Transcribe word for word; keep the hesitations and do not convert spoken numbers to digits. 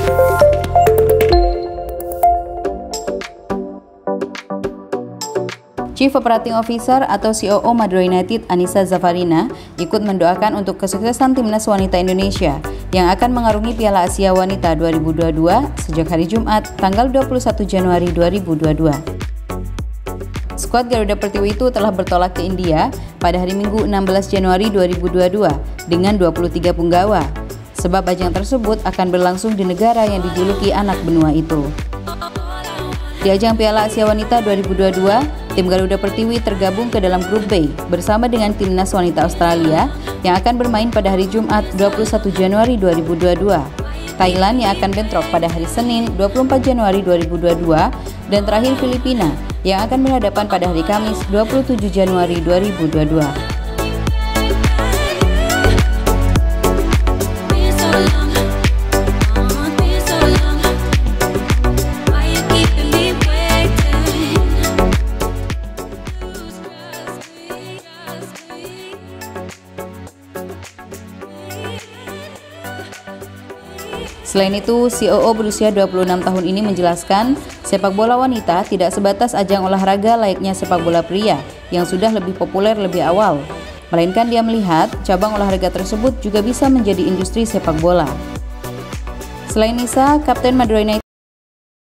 Chief Operating Officer atau C O O Madura United Anissa Zafarina ikut mendoakan untuk kesuksesan timnas wanita Indonesia yang akan mengarungi Piala Asia Wanita dua ribu dua puluh dua sejak hari Jumat tanggal dua puluh satu Januari dua ribu dua puluh dua. Skuad Garuda Pertiwi itu telah bertolak ke India pada hari Minggu enam belas Januari dua ribu dua puluh dua dengan dua puluh tiga punggawa, sebab ajang tersebut akan berlangsung di negara yang dijuluki anak benua itu. Di ajang Piala Asia Wanita dua ribu dua puluh dua, tim Garuda Pertiwi tergabung ke dalam grup B bersama dengan timnas wanita Australia yang akan bermain pada hari Jumat dua puluh satu Januari dua ribu dua puluh dua, Thailand yang akan bentrok pada hari Senin dua puluh empat Januari dua ribu dua puluh dua, dan terakhir Filipina yang akan berhadapan pada hari Kamis dua puluh tujuh Januari dua ribu dua puluh dua. Selain itu, C O O berusia dua puluh enam tahun ini menjelaskan, sepak bola wanita tidak sebatas ajang olahraga layaknya sepak bola pria yang sudah lebih populer lebih awal, melainkan dia melihat cabang olahraga tersebut juga bisa menjadi industri sepak bola. Selain Nisa, Kapten Madura United